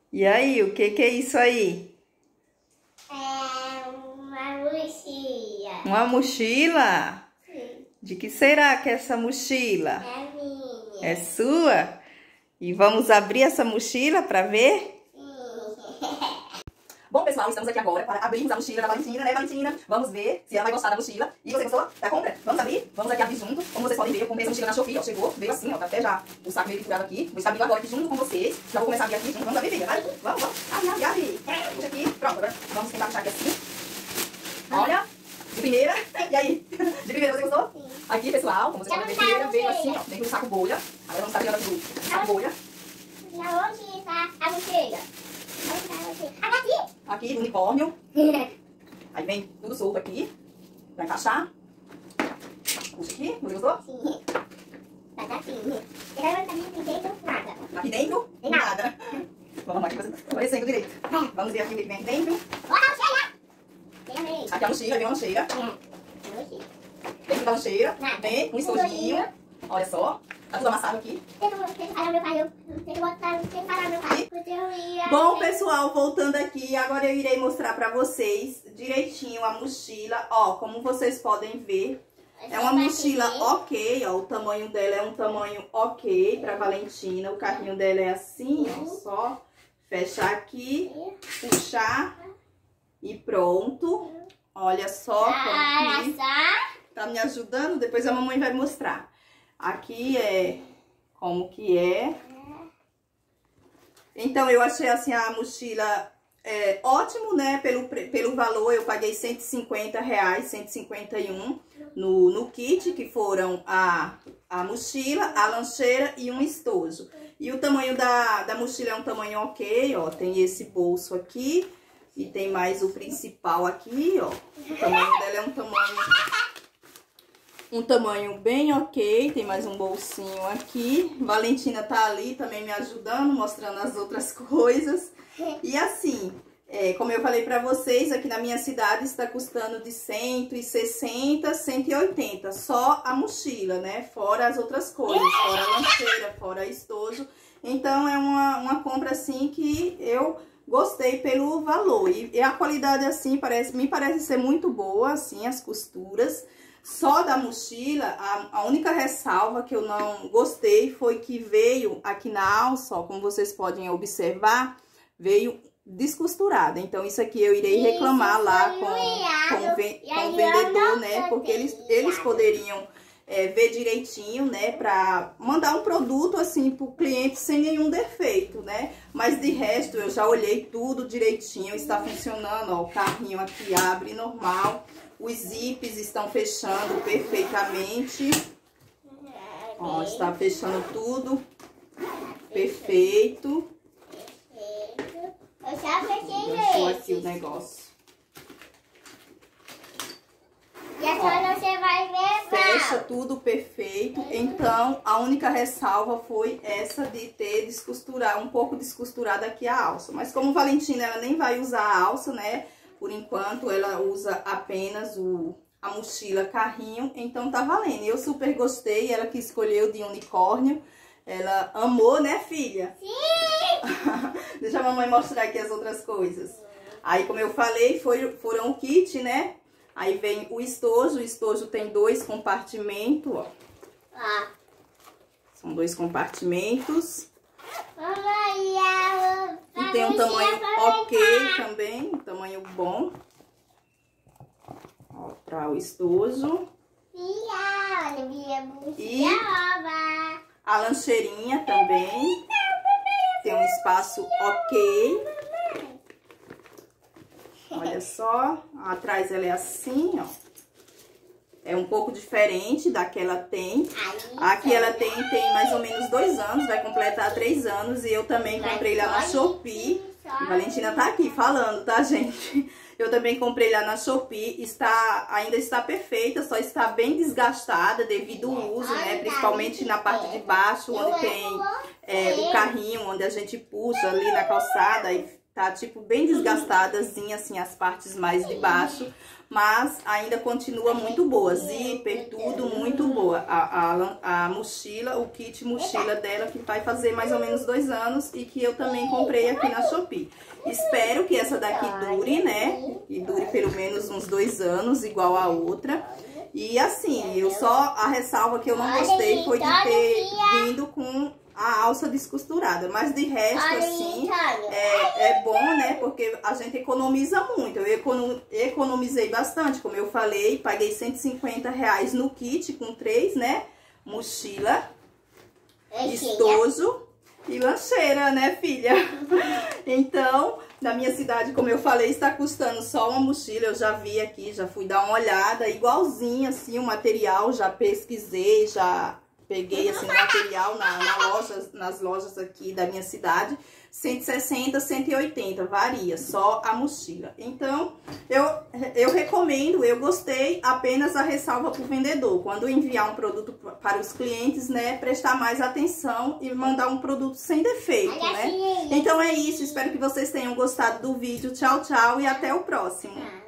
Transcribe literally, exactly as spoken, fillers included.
E aí, o que que é isso aí? É uma mochila. Uma mochila? Sim. De que será que é essa mochila? É minha. É sua? E vamos abrir essa mochila para ver? Bom, pessoal, estamos aqui agora para abrirmos a mochila da Valentina, né, Valentina? Vamos ver se ela vai gostar da mochila. E você gostou da compra? Vamos abrir? Vamos aqui abrir junto. Como vocês podem ver, eu comprei essa mochila na Shopee, ó. Chegou, veio assim, ó. Tá até já o saco meio triturado aqui. Vou estar abrindo agora aqui junto com vocês. Já vou começar a abrir aqui junto. Vamos abrir, filha? Vai. Vamos, vamos. Abre, abre, abre. Puxa aqui. Pronto, agora vamos tentar puxar aqui assim. Olha. De primeira. E aí? De primeira, você gostou? Sim. Aqui, pessoal, como vocês podem ver, primeira veio assim, ó. Dentro do saco bolha. Agora vamos estar tirando aqui do saco bolha. Na onde está a mochila? Onde está a mochila? Aqui. Aqui, do unicórnio. Aí vem tudo solto aqui. Pra encaixar. Puxa aqui. Você gostou? Sim. Tá assim. Eu quero botar aqui dentro nada. Aqui dentro? Tem nada. Vamos aqui, você tá aparecendo direito. Vamos ver aqui o que vem aqui dentro. Olha a mochila. Tem a meia. Aqui a mochila, vem uma mochila. É. A mochila. Dentro da mochila Nada. vem um estojinho. Olha só. Tá tudo amassado aqui. Tem que tem que parar meu pai. Tem que botar, tem que parar meu pai. Porque eu ia... Bom, pessoal, voltando aqui, agora eu irei mostrar pra vocês direitinho a mochila. Ó, como vocês podem ver, é uma mochila ok, ó. O tamanho dela é um tamanho ok pra Valentina. O carrinho dela é assim, ó. Só fechar aqui, puxar e pronto. Olha só como Olha que só. tá me ajudando. Depois a mamãe vai mostrar. Aqui é como que é. Então, eu achei assim a mochila é, ótimo, né? Pelo, pelo valor, eu paguei cento e cinquenta reais, cento e cinquenta e um no, no kit, que foram a, a mochila, a lancheira e um estojo. E o tamanho da, da mochila é um tamanho ok, ó. Tem esse bolso aqui e tem mais o principal aqui, ó. O tamanho dela é um tamanho... Um tamanho bem ok, tem mais um bolsinho aqui. Valentina tá ali também me ajudando, mostrando as outras coisas. E assim, é, como eu falei pra vocês, aqui na minha cidade está custando de cento e sessenta, cento e oitenta. Só a mochila, né? Fora as outras coisas, fora a lancheira, fora estojo. Então é uma, uma compra assim que eu gostei pelo valor. E, e a qualidade assim, parece, me parece ser muito boa, assim, as costuras. Só da mochila, a, a única ressalva que eu não gostei foi que veio aqui na alça, ó, como vocês podem observar, veio descosturada. Então, isso aqui eu irei reclamar lá com, com, ve, com o vendedor, né? Porque eles, eles poderiam é, ver direitinho, né? Pra mandar um produto, assim, pro cliente sem nenhum defeito, né? Mas de resto, eu já olhei tudo direitinho, está funcionando, ó. O carrinho aqui abre normal. Os zips estão fechando perfeitamente. Ó, está fechando tudo. Perfeito. Eu já fechei Fechou aqui o esse. negócio. E agora você vai ver. Fecha tudo perfeito. Então, a única ressalva foi essa de ter descosturado, um pouco descosturada aqui a alça. Mas como Valentina, ela nem vai usar a alça, né? Por enquanto, ela usa apenas o, a mochila carrinho, então tá valendo. Eu super gostei, ela que escolheu de unicórnio. Ela amou, né, filha? Sim! Deixa a mamãe mostrar aqui as outras coisas. Aí, como eu falei, foi, foram o kit, né? Aí vem o estojo. O estojo tem dois compartimentos, ó. Ah. São dois compartimentos. Mamãe, E tem um tamanho ok também, um tamanho bom. Ó, para o estojo. Olha, minha E nova. a lancheirinha também. Tem um espaço ok. Olha só, atrás ela é assim, ó. É um pouco diferente da que ela tem. Aqui ela tem, tem mais ou menos dois anos, vai completar três anos. E eu também comprei lá na Shopee. E Valentina tá aqui falando, tá, gente? Eu também comprei lá na Shopee. Está, ainda está perfeita, só está bem desgastada devido ao uso, né? Principalmente na parte de baixo, onde tem é, o carrinho, onde a gente puxa ali na calçada e tá tipo bem desgastadazinha, assim, as partes mais de baixo, mas ainda continua muito boa, zíper, tudo muito boa. A, a, a mochila, o kit mochila dela, que vai fazer mais ou menos dois anos e que eu também comprei aqui na Shopee. Espero que essa daqui dure, né, e dure pelo menos uns dois anos, igual a outra. E assim, eu só, a ressalva que eu não gostei foi de ter vindo com a alça descosturada, mas de resto, assim, é, é bom, né, porque a gente economiza muito. Eu econo, economizei bastante, como eu falei, paguei cento e cinquenta reais no kit com três, né, mochila, estojo e lancheira, né, filha? Então, na minha cidade, como eu falei, está custando só uma mochila. Eu já vi aqui, já fui dar uma olhada, igualzinho assim o material, já pesquisei, já peguei assim o material na, na loja, nas lojas aqui da minha cidade, cento e sessenta, cento e oitenta, varia, só a mochila. Então, eu, eu recomendo, eu gostei, apenas a ressalva para o vendedor. Quando enviar um produto para os clientes, né, prestar mais atenção e mandar um produto sem defeito, né? Então é isso, espero que vocês tenham gostado do vídeo. Tchau, tchau e até o próximo.